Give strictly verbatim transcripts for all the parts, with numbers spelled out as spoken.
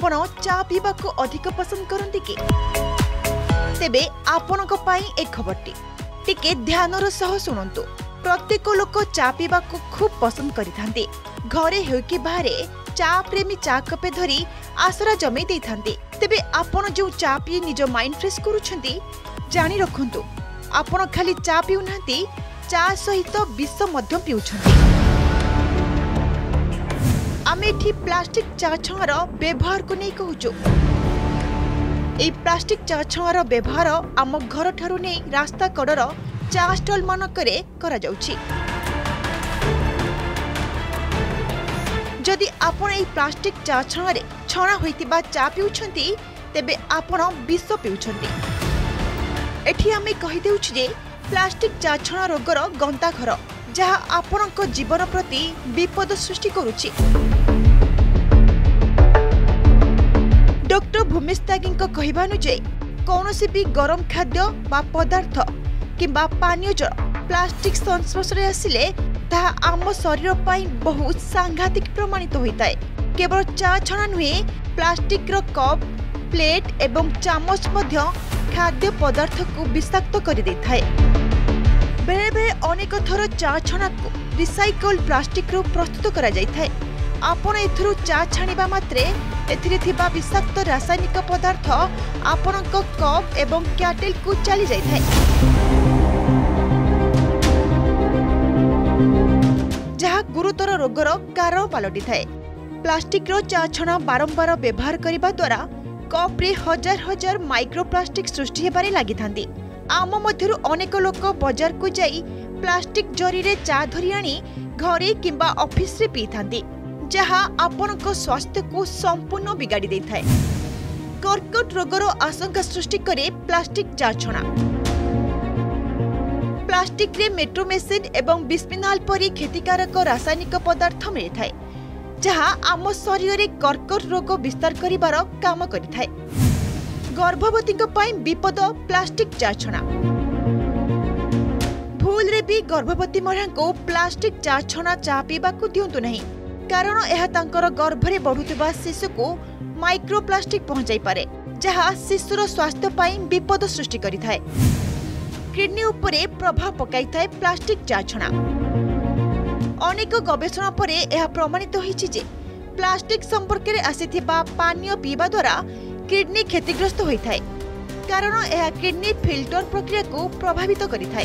आपण चा पीवा को अधिक पसंद करते कि तेबे आपणक पई एक खबरटी टिके ध्यानर सह शुणु। प्रत्येक लोक चा पीवा को खूब पसंद करिथांते। घरे हो कि बाहर चा प्रेमी चा कपे धरी आसरा जमे देइथांते। तेबे आपण जो चा पी निज माइंड फ्रेश करूछंती जानी रखंतु आपण खाली चा पिउ नांती, चा सहित विष मध्य पिउछंती। आमे एठी प्लास्टिक चा छार व्यवहार को नहीं कहूचु। ए प्लास्टिक चा छार व्यवहार आम घर ठारू नहीं रास्ता कड़र चा स्टल मानकरे करा जाउछि। जदि आपण ए प्लास्टिक चा छारे छणा होइतिबा चा पिउछंती तेबे आपण विष पिउछंती। एठी आमे कहि देउछि जे प्लास्टिक चा छणा रोगर गंताघर जहा आपणक जीवन प्रति विपद सृष्टि करुछि। डॉक्टर भूमेश त्यागी कहवा अनुसार कौनसी भी गरम खाद्य बा पदार्थ किंबा पानीय जल प्लास्टिक संस्पर्श में आसिले ताहा आम शरीर पाई बहुत सांघातिक प्रमाणित होता है। केवल चा छणा नुहे प्लास्टिक रो कप प्लेट एवं चामच मध्य खाद्य पदार्थ को विषाक्त कर दे थाए। बेले बेले अनेक थर चा छणा को रिसाइकल प्लास्टिक रो प्रस्तुत करा जाय थाए। आपण एथुरु चा छाणिबा मात्रे एथिरे थिबा विषाक्त रासायनिक पदार्थ आपणक कप एवं क्याटेल को चली जाय थाए, जहा गुरुतर रोगर कारण पलटि थाए। प्लास्टिक रो चा छणा बारंबार व्यवहार करिबा द्वारा कप रे हजार हजार माइक्रोप्लास्टिक सृष्टि हेबारे लागि थांती। आम मध्यरु अनेक लोक बाजार को जाई प्लास्टिक जरी रे चा धरि आनी घरे किंबा ऑफिस रे पी थांती, जहा आपणक स्वास्थ्य को संपूर्ण बिगाड़ी दे थाए। कर्कट रोगर आशंका सृष्टि करे प्लास्टिक चा छणा। प्लास्टिक रे मेट्रोमेसिन एवं बिस्फिनॉल परी क्षतिकारक रासायनिक पदार्थ मिले थाए, जहा आम शरीर रे कर्कट रोग विस्तार करिबार काम करिथाए। गर्भवती विपद प्लास्टिक चा छणा। भूल रे भी गर्भवती महिला को प्लास्टिक चा छणा चा पीवा को दिंतु नहीं, कारण यह तांकर गर्भरे बढ़ुथिबा शिशु को माइक्रोप्लास्टिक पहुंचाई पारे, जहा शिशुर स्वास्थ्य पाई विपद सृष्टि करिथाए। किडनी उपरे प्रभाव पकाई थाए प्लास्टिक चा छणा। अनेक गवेषणा परे यह प्रमाणित होइछि जे प्लास्टिक संपर्क रे आसीथिबा पानीय पीवा द्वारा किडनी क्षतिग्रस्त होइथाए, कारण यह किडनी फिल्टर प्रक्रिया को प्रभावित करिथाए।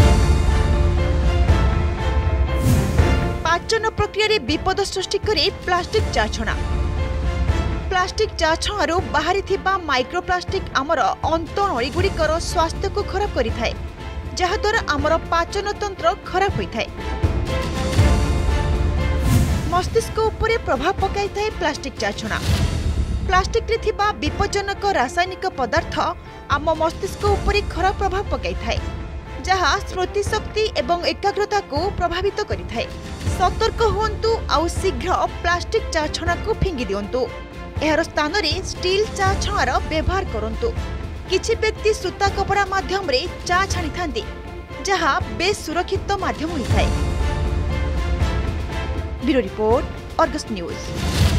पाचन प्रक्रिया रे विपद सृष्टि करे प्लास्टिक चा छणा। प्लास्टिक चा छणारू बाहरी थिबा माइक्रोप्लास्टिक आमर अंतनळी गुड़िकर स्वास्थ्य को खराब करिथाए, जहा द्वारा आमर पाचन तंत्र खराब होइथाए। मस्तिष्क उपरे प्रभाव पकाई थाए प्लास्टिक चा छणा। प्लास्टिक रे थिबा विपज्जनक रासायनिक पदार्थ आम मस्तिष्क उपरे खराब प्रभाव पकाई थाए, जहा स्मृति शक्ति एवं एकाग्रता को प्रभावित करिथाए। सतर्क हुंतु आउ शीघ्र प्लास्टिक चा छणा को फिंगी दियंतु। एहार स्थान रे स्टील चा छणार व्यवहार करंतु। किछि व्यक्ति सूता कपड़ा माध्यम रे चा छाणी थांती, जहा बेस सुरक्षित माध्यम होइथाए। Bureau report, Argus news.